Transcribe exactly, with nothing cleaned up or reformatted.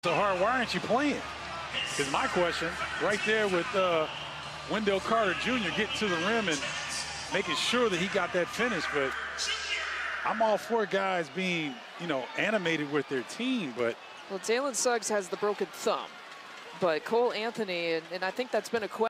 So hard, why aren't you playing? Is my question right there with uh, Windell Carter Junior getting to the rim and making sure that he got that finish. But I'm all for guys being, you know, animated with their team. But well, Jalen Suggs has the broken thumb, but Cole Anthony, and, and I think that's been a question.